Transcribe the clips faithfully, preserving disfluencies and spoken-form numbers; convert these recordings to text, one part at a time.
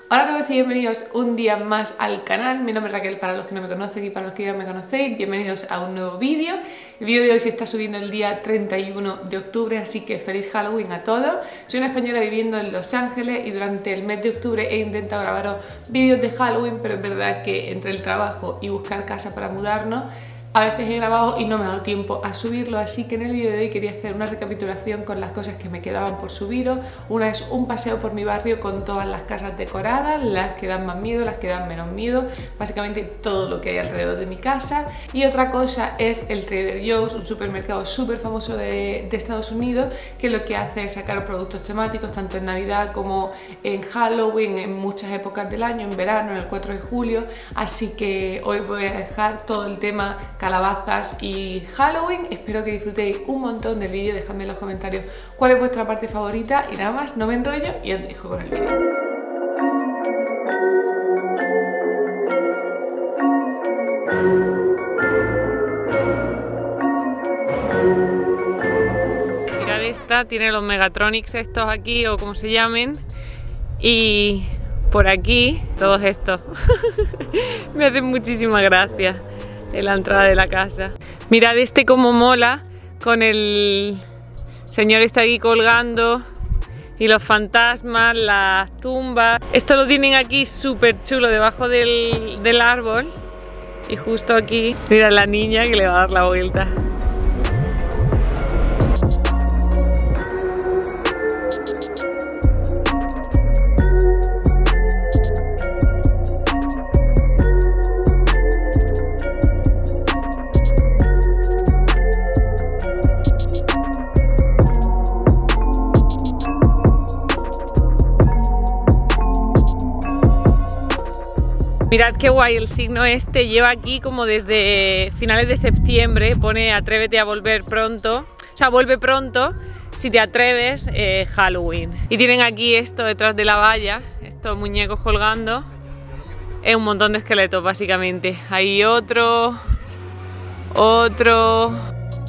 Hola a todos y bienvenidos un día más al canal. Mi nombre es Raquel para los que no me conocen y para los que ya me conocéis. Bienvenidos a un nuevo vídeo. El vídeo de hoy se está subiendo el día treinta y uno de octubre, así que feliz Halloween a todos. Soy una española viviendo en Los Ángeles y durante el mes de octubre he intentado grabaros vídeos de Halloween, pero es verdad que entre el trabajo y buscar casa para mudarnos, a veces he grabado y no me ha dado tiempo a subirlo, así que en el vídeo de hoy quería hacer una recapitulación con las cosas que me quedaban por subiros. Una es un paseo por mi barrio con todas las casas decoradas, las que dan más miedo, las que dan menos miedo, básicamente todo lo que hay alrededor de mi casa. Y otra cosa es el Trader Joe's, un supermercado súper famoso de, de Estados Unidos, que lo que hace es sacar productos temáticos tanto en Navidad como en Halloween, en muchas épocas del año, en verano, en el cuatro de julio. Así que hoy voy a dejar todo el tema calabazas y Halloween. Espero que disfrutéis un montón del vídeo, dejadme en los comentarios cuál es vuestra parte favorita y nada más, no me enrollo y os dejo con el vídeo. Mirad esta, tiene los Megatronics estos aquí o como se llamen, y por aquí todos estos me hacen muchísimas gracias en la entrada de la casa. Mirad este como mola, con el señor está ahí colgando y los fantasmas, las tumbas. Esto lo tienen aquí súper chulo debajo del, del árbol, y justo aquí, mirad la niña que le va a dar la vuelta. Mirad qué guay el signo este, lleva aquí como desde finales de septiembre, pone atrévete a volver pronto, o sea, vuelve pronto si te atreves, eh, Halloween. Y tienen aquí esto detrás de la valla, estos muñecos colgando, es un montón de esqueletos básicamente. Hay otro, otro...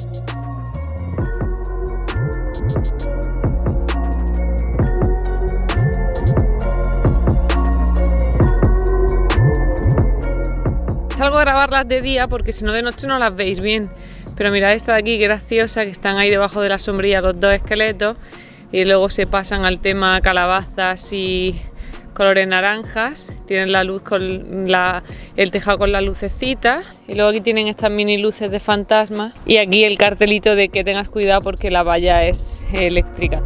Salgo a grabarlas de día porque si no de noche no las veis bien. Pero mirad esta de aquí, que graciosa, que están ahí debajo de la sombrilla los dos esqueletos y luego se pasan al tema calabazas y colores naranjas. Tienen la luz con la, el tejado con las lucecitas y luego aquí tienen estas mini luces de fantasma y aquí el cartelito de que tengas cuidado porque la valla es eléctrica.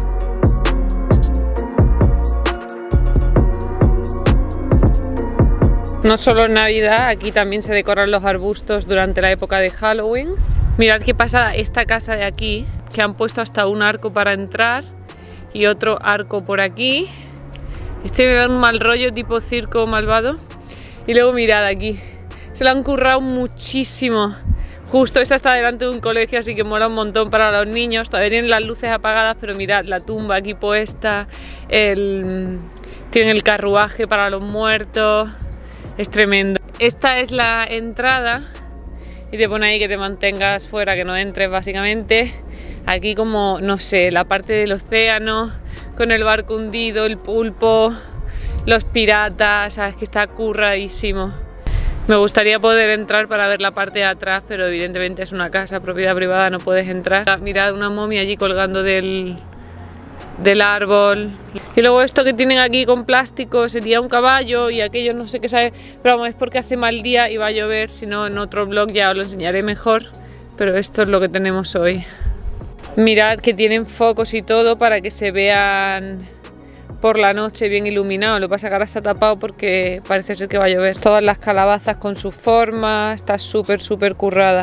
No solo en Navidad, aquí también se decoran los arbustos durante la época de Halloween. Mirad qué pasa esta casa de aquí, que han puesto hasta un arco para entrar y otro arco por aquí. Este me da un mal rollo tipo circo malvado. Y luego mirad aquí, se lo han currado muchísimo. Justo esta está delante de un colegio, así que mola un montón para los niños. Todavía tienen las luces apagadas, pero mirad la tumba aquí puesta, el... tienen el carruaje para los muertos. Es tremendo. Esta es la entrada y te pone ahí que te mantengas fuera, que no entres básicamente. Aquí como, no sé, la parte del océano con el barco hundido, el pulpo, los piratas, sabes que está curradísimo. Me gustaría poder entrar para ver la parte de atrás, pero evidentemente es una casa, propiedad privada, no puedes entrar. Mirad una momia allí colgando del, del árbol. Y luego esto que tienen aquí con plástico sería un caballo y aquello no sé qué sabe, pero vamos, es porque hace mal día y va a llover, si no en otro vlog ya os lo enseñaré mejor, pero esto es lo que tenemos hoy. Mirad que tienen focos y todo para que se vean por la noche bien iluminado, lo que pasa es que ahora está tapado porque parece ser que va a llover. Todas las calabazas con sus formas, está súper súper currada.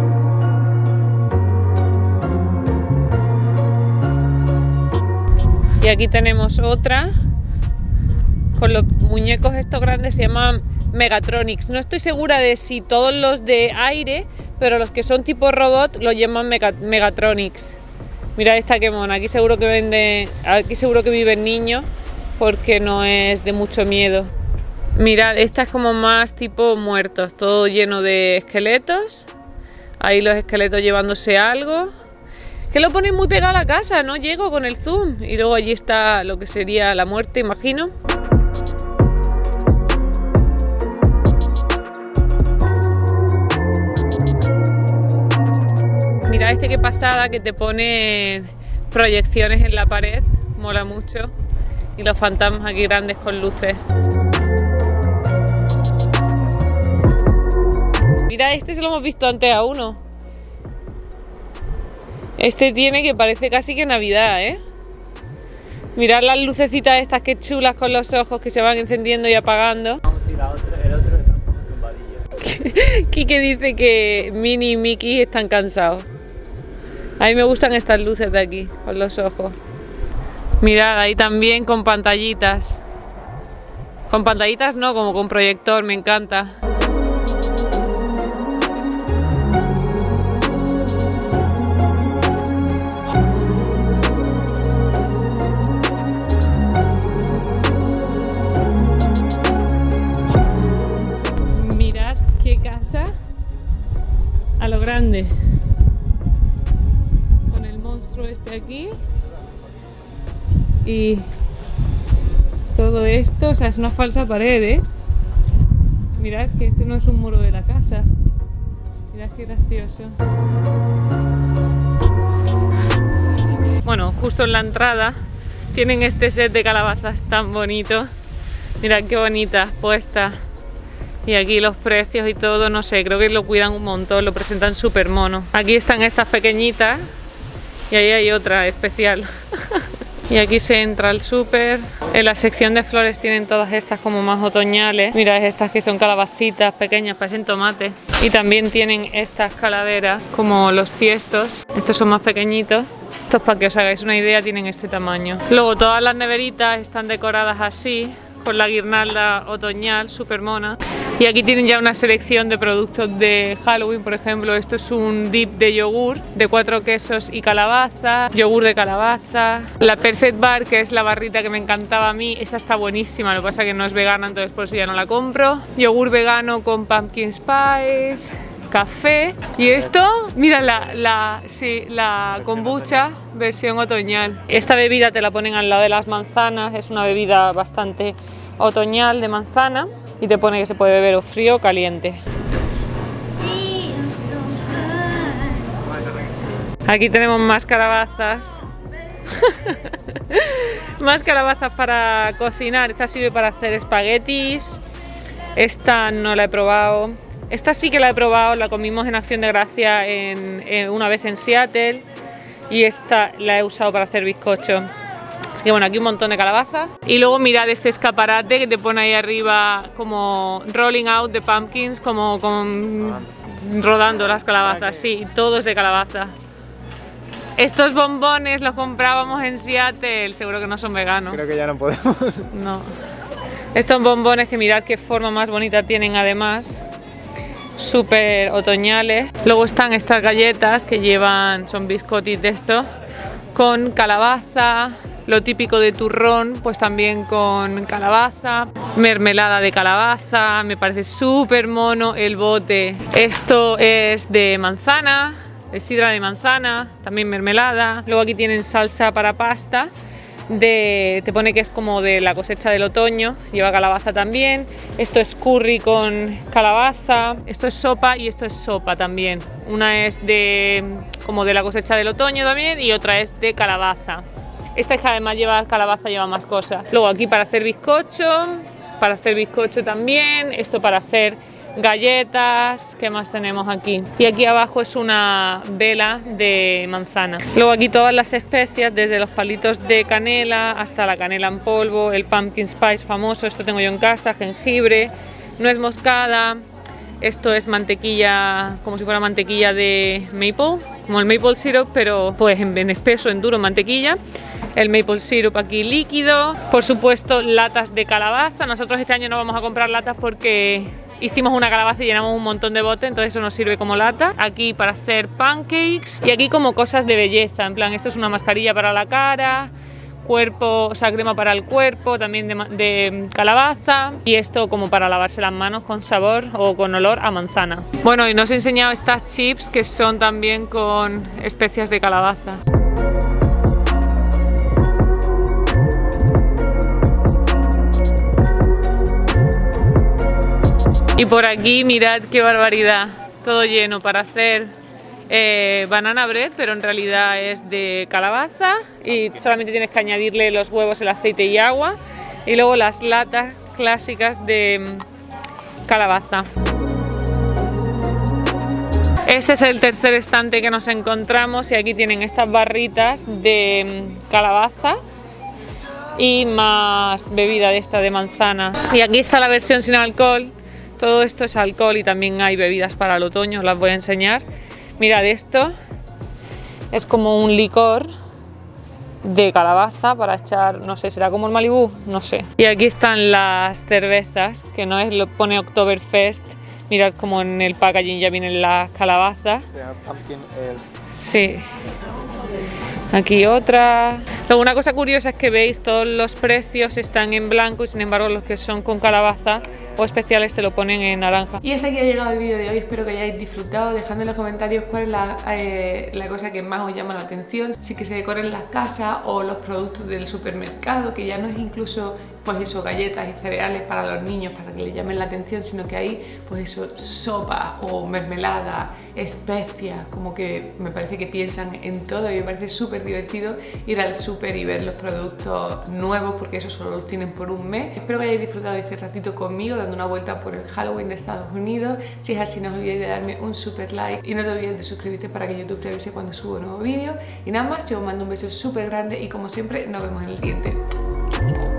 Y aquí tenemos otra con los muñecos estos grandes, se llaman Megatronics. No estoy segura de si todos los de aire, pero los que son tipo robot los llaman Mega, Megatronics. Mirad esta que mona, aquí seguro que vende, aquí seguro que viven niños porque no es de mucho miedo. Mirad, esta es como más tipo muertos, todo lleno de esqueletos. Ahí los esqueletos llevándose algo. Que lo ponen muy pegado a la casa, no llego con el zoom. Y luego allí está lo que sería la muerte, imagino. Mirad este que pasada, que te pone proyecciones en la pared, mola mucho. Y los fantasmas aquí grandes con luces. Mira, este se lo hemos visto antes a uno. Este tiene que parece casi que Navidad, ¿eh? Mirad las lucecitas estas que chulas con los ojos que se van encendiendo y apagando. El otro está un poco tumbadillo. Kike dice que Minnie y Mickey están cansados. A mí me gustan estas luces de aquí, con los ojos. Mirad, ahí también con pantallitas. Con pantallitas no, como con proyector, me encanta. Mirad qué casa a lo grande. Con el monstruo este aquí. Y todo esto, o sea, es una falsa pared, ¿eh? Mirad que este no es un muro de la casa. Mirad qué gracioso. Bueno, justo en la entrada tienen este set de calabazas tan bonito. Mirad qué bonitas puestas. Y aquí los precios y todo, no sé, creo que lo cuidan un montón, lo presentan súper mono. Aquí están estas pequeñitas y ahí hay otra especial. Y aquí se entra al súper. En la sección de flores tienen todas estas como más otoñales. Mirad estas que son calabacitas pequeñas, parecen tomates. Y también tienen estas calaveras como los tiestos. Estos son más pequeñitos. Estos, para que os hagáis una idea, tienen este tamaño. Luego todas las neveritas están decoradas así, con la guirnalda otoñal, súper mona. Y aquí tienen ya una selección de productos de Halloween. Por ejemplo, esto es un dip de yogur de cuatro quesos y calabaza, yogur de calabaza. La Perfect Bar, que es la barrita que me encantaba a mí, esa está buenísima, lo que pasa es que no es vegana, entonces por eso ya no la compro. Yogur vegano con pumpkin spice, café. Y esto, mira, la, la, sí, la kombucha versión otoñal. Esta bebida te la ponen al lado de las manzanas, es una bebida bastante otoñal de manzana. Y te pone que se puede beber o frío o caliente. Aquí tenemos más calabazas. Más calabazas para cocinar. Esta sirve para hacer espaguetis. Esta no la he probado. Esta sí que la he probado, la comimos en Acción de Gracia en, en, una vez en Seattle. Y esta la he usado para hacer bizcocho. Así que bueno, aquí un montón de calabazas. Y luego mirad este escaparate que te pone ahí arriba como rolling out de pumpkins, como con rodando las calabazas. Sí, todos de calabaza. Estos bombones los comprábamos en Seattle, seguro que no son veganos. Creo que ya no podemos. No. Estos bombones que mirad qué forma más bonita tienen además. Súper otoñales. Luego están estas galletas que llevan, son biscotis de estos, con calabaza. Lo típico de turrón, pues también con calabaza, mermelada de calabaza, me parece súper mono el bote. Esto es de manzana, de sidra de manzana, también mermelada. Luego aquí tienen salsa para pasta, de, te pone que es como de la cosecha del otoño, lleva calabaza también. Esto es curry con calabaza, esto es sopa y esto es sopa también. Una es de como de la cosecha del otoño también y otra es de calabaza. Esta es que además lleva calabaza, lleva más cosas. Luego aquí para hacer bizcocho, para hacer bizcocho también, esto para hacer galletas, ¿qué más tenemos aquí? Y aquí abajo es una vela de manzana. Luego aquí todas las especias, desde los palitos de canela hasta la canela en polvo, el pumpkin spice famoso, esto tengo yo en casa, jengibre, nuez moscada, esto es mantequilla, como si fuera mantequilla de maple, como el maple syrup, pero pues en, en espeso, en duro, mantequilla. El maple syrup aquí líquido, por supuesto latas de calabaza. Nosotros este año no vamos a comprar latas porque hicimos una calabaza y llenamos un montón de bote, entonces eso nos sirve como lata. Aquí para hacer pancakes y aquí como cosas de belleza, en plan esto es una mascarilla para la cara, cuerpo, o sea, crema para el cuerpo, también de, de calabaza, y esto como para lavarse las manos con sabor o con olor a manzana. Bueno, y nos he enseñado estas chips que son también con especias de calabaza. Y por aquí mirad qué barbaridad, todo lleno para hacer eh, banana bread, pero en realidad es de calabaza y solamente tienes que añadirle los huevos, el aceite y agua. Y luego las latas clásicas de calabaza. Este es el tercer estante que nos encontramos y aquí tienen estas barritas de calabaza y más bebida de esta de manzana. Y aquí está la versión sin alcohol. Todo esto es alcohol y también hay bebidas para el otoño, os las voy a enseñar. Mirad esto, es como un licor de calabaza para echar, no sé, será como el Malibú, no sé. Y aquí están las cervezas, que no es, lo pone Oktoberfest. Mirad como en el packaging ya vienen las calabazas. Sí. Aquí otra. Luego una cosa curiosa es que veis todos los precios están en blanco y sin embargo los que son con calabaza o especiales te lo ponen en naranja. Y hasta aquí ha llegado el vídeo de hoy, espero que hayáis disfrutado. Dejadme en los comentarios cuál es la, eh, la cosa que más os llama la atención. Si que se decoren las casas o los productos del supermercado, que ya no es incluso pues eso, galletas y cereales para los niños para que les llamen la atención, sino que hay pues eso, sopa o mermelada, especias, como que me parece que piensan en todo y me parece súper divertido ir al súper y ver los productos nuevos porque eso solo los tienen por un mes. Espero que hayáis disfrutado de este ratito conmigo dando una vuelta por el Halloween de Estados Unidos. Si es así, no os olvidéis de darme un super like y no te olvides de suscribirte para que YouTube te avise cuando subo un nuevo vídeo. Y nada más, yo os mando un beso súper grande y como siempre nos vemos en el siguiente. Chao.